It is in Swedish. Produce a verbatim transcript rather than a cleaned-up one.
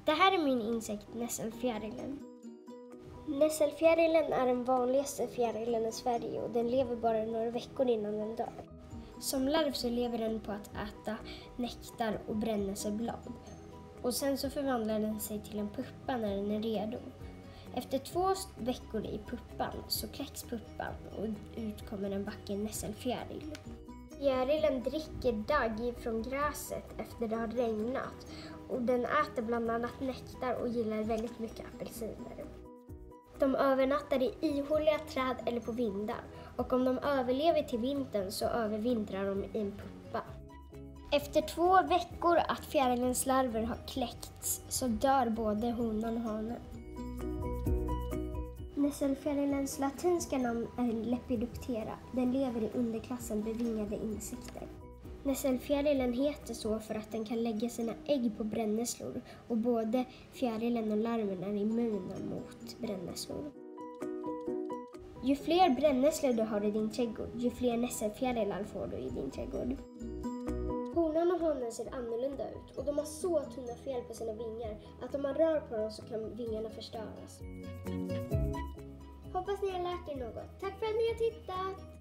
Det här är min insekt nässelfjärilen. Nässelfjärilen är den vanligaste fjärilen i Sverige och den lever bara några veckor innan den dör. Som larv så lever den på att äta nektar och brännässelblad. Och sen så förvandlar den sig till en puppa när den är redo. Efter två veckor i puppan så kläcks puppan och ut kommer en vacker nässelfjäril. Fjärilen dricker dagg från gräset efter det har regnat och den äter bland annat nektar och gillar väldigt mycket apelsiner. De övernattar i ihåliga träd eller på vindar och om de överlever till vintern så övervintrar de i en puppa. Efter två veckor att fjärilens larver har kläckts så dör både honan och hanen. Nässelfjärilens latinska namn är Lepidoptera. Den lever i underklassen bevingade insekter. Nässelfjärilen heter så för att den kan lägga sina ägg på brännässlor och både fjärilen och larven är immuna mot brännässlor. Ju fler brännässlor du har i din trädgård, ju fler nässelfjärilar får du i din trädgård. Honan och hanen ser annorlunda ut och de har så tunna fjäll på sina vingar att om man rör på dem så kan vingarna förstöras. Hoppas ni har lärt er något. Tack för att ni har tittat!